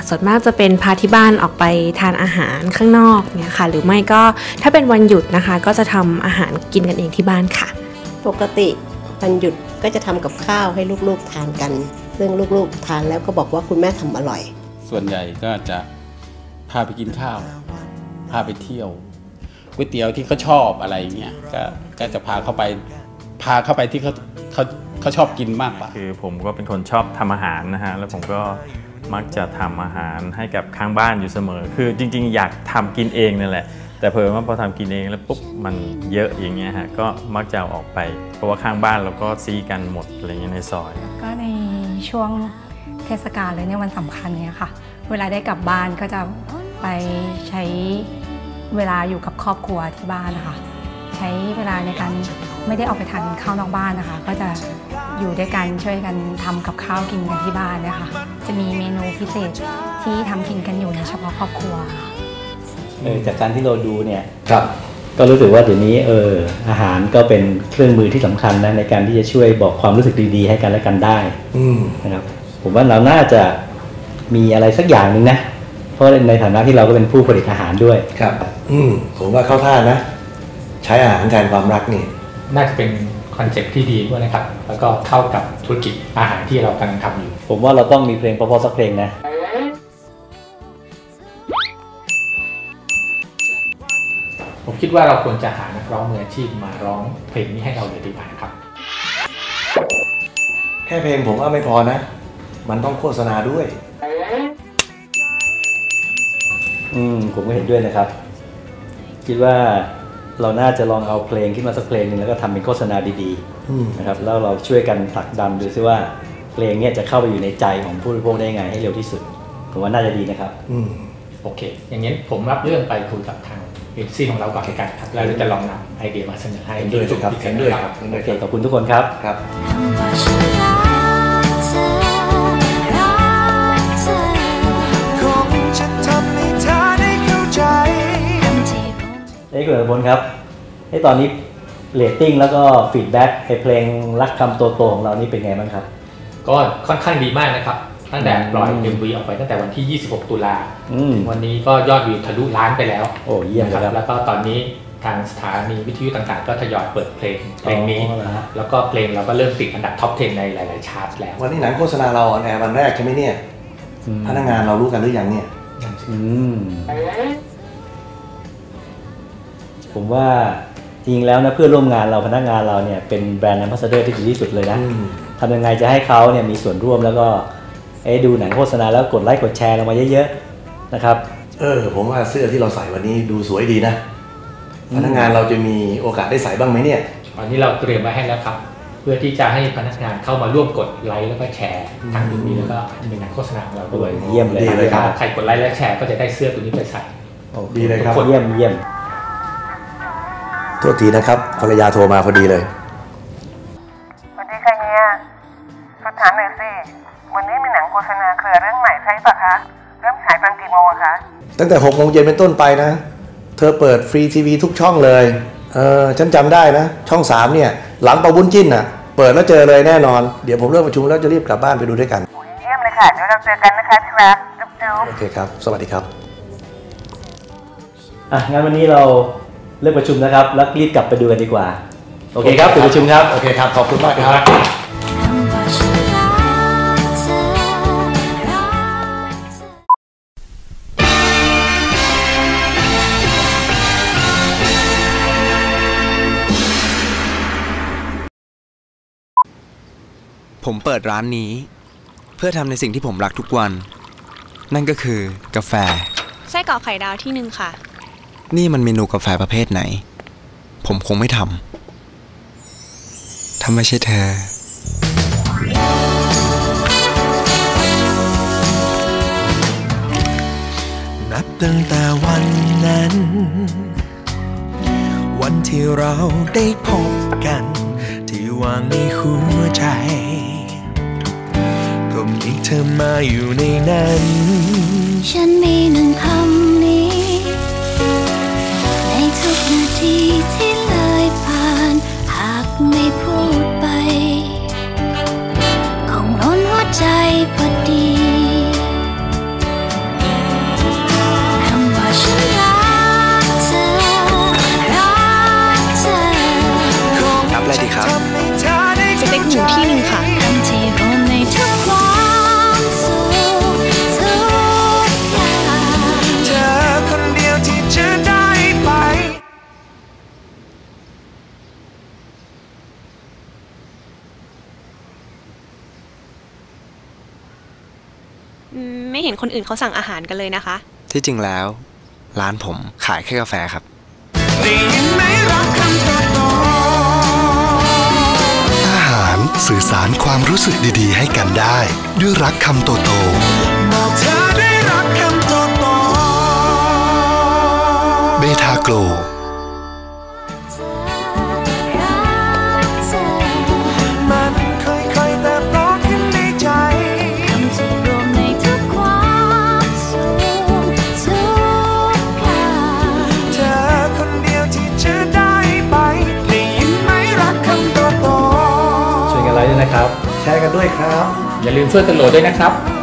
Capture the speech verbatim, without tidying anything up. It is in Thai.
ส่วนมากจะเป็นพาที่บ้านออกไปทานอาหารข้างนอกเนี่ยค่ะหรือไม่ก็ถ้าเป็นวันหยุดนะคะก็จะทำอาหารกินกันเองที่บ้านค่ะปกติวันหยุดก็จะทำกับข้าวให้ลูกๆทานกันซึ่งลูกๆทานแล้วก็บอกว่าคุณแม่ทำอร่อยส่วนใหญ่ก็จะพาไปกินข้าวพาไปเที่ยวก๋วยเตี๋ยวที่เขาชอบอะไรเงี้ยก็ก็จะพาเข้าไปพาเข้าไปที่เขาเขาเขาชอบกินมากกว่าคือผมก็เป็นคนชอบทำอาหารนะฮะแล้วผมก็มักจะทำอาหารให้กับข้างบ้านอยู่เสมอคือจริงๆอยากทำกินเองนั่นแหละแต่เพิ่มว่าพอทำกินเองแล้วปุ๊บมันเยอะอย่างเงี้ยฮะก็มักจะออกไปเพราะว่าข้างบ้านเราก็ซีกันหมดอะไรเงี้ยในซอยก็ในช่วงเทศกาลเลยเนี่ยวันสำคัญเนี่ยค่ะเวลาได้กลับบ้านก็จะไปใช้เวลาอยู่กับครอบครัวที่บ้านนะคะใช้เวลาในการไม่ได้ออกไปทานข้าวนอกบ้านนะคะก็จะอยู่ด้วยกันช่วยกันทำกับข้าวกินกันที่บ้านนะคะจะมีเมนูพิเศษที่ทำกินกันอยู่ในเฉพาะครอบครัวเออจากการที่เราดูเนี่ยครับก็รู้สึกว่าเดี๋ยวนี้เอออาหารก็เป็นเครื่องมือที่สำคัญนะในการที่จะช่วยบอกความรู้สึกดีๆให้กันและกันได้นะครับผมว่าเราน่าจะมีอะไรสักอย่างหนึ่งนะเพราะในฐานะที่เราก็เป็นผู้ผลิตอาหารด้วยครับอืมผมว่าเข้าท่านะใช้อาหารแทนความรักนี่น่าจะเป็นคอนเซ็ปต์ที่ดีด้วยนะครับแล้วก็เข้ากับธุรกิจอาหารที่เรากำลังทำอยู่ผมว่าเราต้องมีเพลงเพราะๆสักเพลงนะผมคิดว่าเราควรจะหานักร้องมืออาชีพมาร้องเพลงนี้ให้เราเลยดีกว่านะครับแค่เพลงผมว่าไม่พอนะมันต้องโฆษณาด้วยอืมผมก็เห็นด้วยนะครับคิดว่าเราน่าจะลองเอาเพลงขึ้นมาสักเพลงหนึ่งแล้วก็ทำเป็นโฆษณาดีๆนะครับแล้วเราช่วยกันผลักดันดูซิว่าเพลงนี้จะเข้าไปอยู่ในใจของผู้บริโภคได้ไงให้เร็วที่สุดผมว่าน่าจะดีนะครับอืมโอเคอย่างนี้ผมรับเรื่องไปคุยกับทางเอเจนซี่ของเราก่อนกันครับแล้วเราจะลองนำไอเดียมาเสนอให้ด้วยครับเห็นด้วยครับโอเคขอบคุณทุกคนครับครับเอ้คุณอภพลครับให้ตอนนี้เรตติ้งแล้วก็ฟีดแบ็กเพลงรักคำโตโตของเรานี่เป็นไงบ้างครับก็ค่อนข้างดีมากนะครับตั้งแต่ปล่อย เอ็ม วี ออกไปตั้งแต่วันที่ยี่สิบหกตุลาวันนี้ก็ยอดวิวทะลุล้านไปแล้วโอ้เยี่ยมครับแล้วก็ตอนนี้ทางสถานีวิทยุต่างๆก็ทยอยเปิดเพลงเพลงนี้แล้วก็เพลงเราก็เริ่มติดอันดับท็อปสิบในหลายๆชาร์ตแล้ววันนี้หนังโฆษณาเราออนแอร์วันแรกใช่ไหมเนี่ยพนักงานเรารู้กันหรือยังเนี่ยผมว่าจริงแล้วนะเพื่อนร่วมงานเราพนักงานเราเนี่ยเป็นแบรนด์แอมบาสเดอร์ที่ดีที่สุดเลยนะทำยังไงจะให้เขาเนี่ยมีส่วนร่วมแล้วก็ไอ้ดูหนังโฆษณาแล้วกดไลค์กดแชร์ลงมาเยอะๆนะครับเออผมว่าเสื้อที่เราใส่วันนี้ดูสวยดีนะพนักงานเราจะมีโอกาสได้ใส่บ้างไหมเนี่ยวันนี้เราเตรียมไว้ให้แล้วครับเพื่อที่จะให้พนักงานเข้ามาร่วมกดไลค์แล้วก็แชร์ทางนี้แล้วก็เป็นหนังโฆษณาของเราด้วยเยี่ยมเลยครับใครกดไลค์และแชร์ก็จะได้เสื้อตัวนี้ไปใส่ดีเลยครับเยี่ยมเยี่ยมโทษทีนะครับภรรยาโทรมาพอดีเลยสวัสดีค่ะเฮียขอถามหน่อยสิวันนี้มีหนังโฆษณาเครือเรื่องใหม่ใช่ปะคะเริ่มฉายตอนกี่โมงคะตั้งแต่หกโมงเย็นเป็นต้นไปนะเธอเปิดฟรีทีวีทุกช่องเลยเออฉันจำได้นะช่องสามเนี่ยหลังปะบุญจิ้นอ่ะเปิดแล้วเจอเลยแน่นอนเดี๋ยวผมเลิกประชุมแล้วจะรีบกลับบ้านไปดูด้วยกันเยี่ยมเลยค่ะเดี๋ยวเราเจอกันนะคะที่รักจุ๊บจุ๊บโอเคครับสวัสดีครับอ่ะงั้นวันนี้เราเลิกประชุมนะครับแล้วรีบกลับไปดูกันดีกว่าโอเคครับปิดประชุมครับโอเคครับขอบคุณมากครับผมเปิดร้านนี้เพื่อทำในสิ่งที่ผมรักทุกวันนั่นก็คือกาแฟไส้กรอกไข่ดาวที่หนึ่งค่ะนี่มันเมนูกาแฟประเภทไหนผมคงไม่ทำถ้าไม่ใช่เธอนับตั้งแต่วันนั้นวันที่เราได้พบกันที่วางในหัวใจก็มีเธอมาอยู่ในนั้นฉันมีหนึ่งคำนี้ในทุกนาทีที่เลยผ่านหากไม่พูดไปคงล้นหัวใจพอดีไม่เห็นคนอื่นเขาสั่งอาหารกันเลยนะคะที่จริงแล้วร้านผมขายแค่กาแฟครับอาหารสื่อสารความรู้สึกดีๆให้กันได้ด้วยรักคำโตโตบอกเธอด้วยรักคำโตโตเบทาโกลนะครับแชร์กันด้วยครับอย่าลืมช่วยกันโหลดด้วยนะครับ